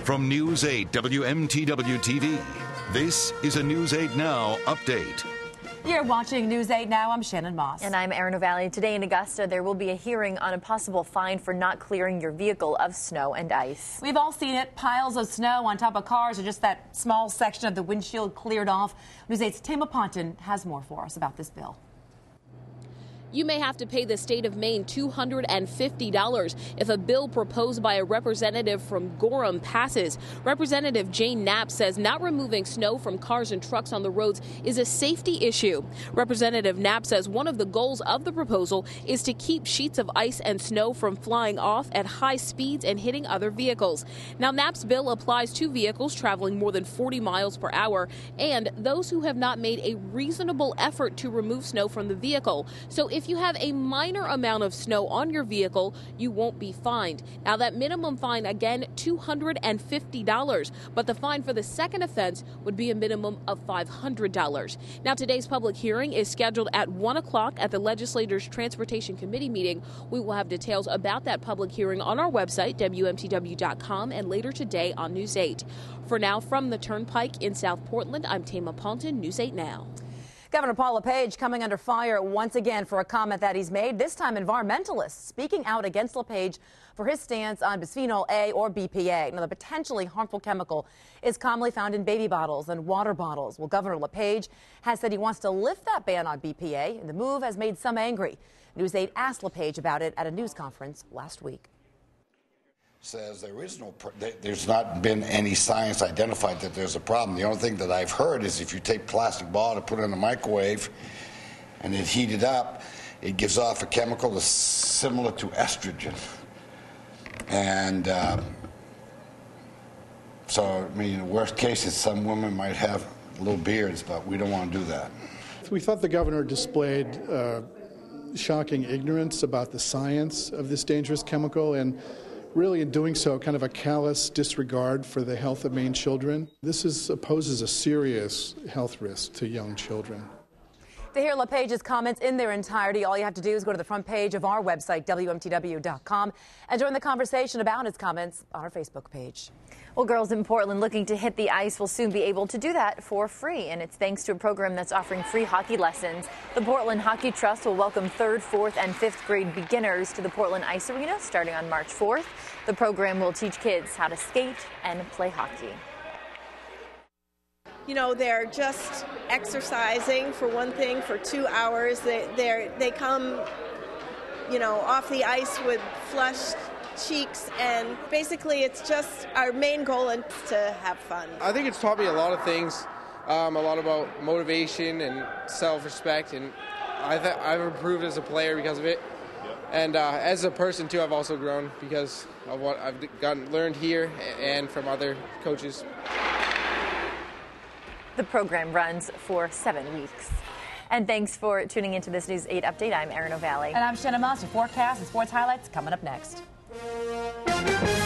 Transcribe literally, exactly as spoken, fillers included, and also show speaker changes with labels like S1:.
S1: From News eight W M T W T V, this is a News eight Now update.
S2: You're watching News eight Now. I'm Shannon Moss.
S3: And I'm Erin O'Valley. Today in Augusta, there will be a hearing on a possible fine for not clearing your vehicle of snow and ice.
S2: We've all seen it. Piles of snow on top of cars or just that small section of the windshield cleared off. News eight's Tama Ponton has more for us about this bill.
S4: You may have to pay the state of Maine two hundred fifty dollars if a bill proposed by a representative from Gorham passes. Representative Jane Knapp says not removing snow from cars and trucks on the roads is a safety issue. Representative Knapp says one of the goals of the proposal is to keep sheets of ice and snow from flying off at high speeds and hitting other vehicles. Now, Knapp's bill applies to vehicles traveling more than forty miles per hour and those who have not made a reasonable effort to remove snow from the vehicle. So if you have a minor amount of snow on your vehicle, you won't be fined. Now, that minimum fine, again, two hundred fifty dollars, but the fine for the second offense would be a minimum of five hundred dollars. Now, today's public hearing is scheduled at one o'clock at the Legislature's Transportation Committee meeting. We will have details about that public hearing on our website, W M T W dot com, and later today on News eight. For now, from the Turnpike in South Portland, I'm Tama Ponton, News eight Now.
S2: Governor Paul LePage coming under fire once again for a comment that he's made, this time environmentalists speaking out against LePage for his stance on bisphenol A or B P A. Now, the potentially harmful chemical is commonly found in baby bottles and water bottles. Well, Governor LePage has said he wants to lift that ban on B P A, and the move has made some angry. News eight asked LePage about it at a news conference last week.
S5: Says there is no, there's not been any science identified that there's a problem. The only thing that I've heard is if you take plastic bottle, put it in the microwave, and it heated up, it gives off a chemical that's similar to estrogen. And uh, so, I mean, the worst case is some women might have little beards, but we don't want to do that.
S6: We thought the governor displayed uh, shocking ignorance about the science of this dangerous chemical, and really in doing so, kind of a callous disregard for the health of Maine children. This is, poses a serious health risk to young children.
S2: To hear LePage's comments in their entirety, all you have to do is go to the front page of our website, W M T W dot com, and join the conversation about his comments on our Facebook page.
S3: Well, girls in Portland looking to hit the ice will soon be able to do that for free, and it's thanks to a program that's offering free hockey lessons. The Portland Hockey Trust will welcome third, fourth, and fifth grade beginners to the Portland Ice Arena starting on March fourth. The program will teach kids how to skate and play hockey.
S7: You know, they're just exercising for one thing for two hours. They they they come, you know, off the ice with flushed cheeks, and basically it's just our main goal is to have fun.
S8: I think it's taught me a lot of things, um, a lot about motivation and self-respect, and I th- I've improved as a player because of it. And uh, as a person too, I've also grown because of what I've gotten learned here and from other coaches.
S3: The program runs for seven weeks. And thanks for tuning into this News eight update. I'm Erin O'Valley.
S2: And I'm Shannon Moss. Your forecast and sports highlights coming up next.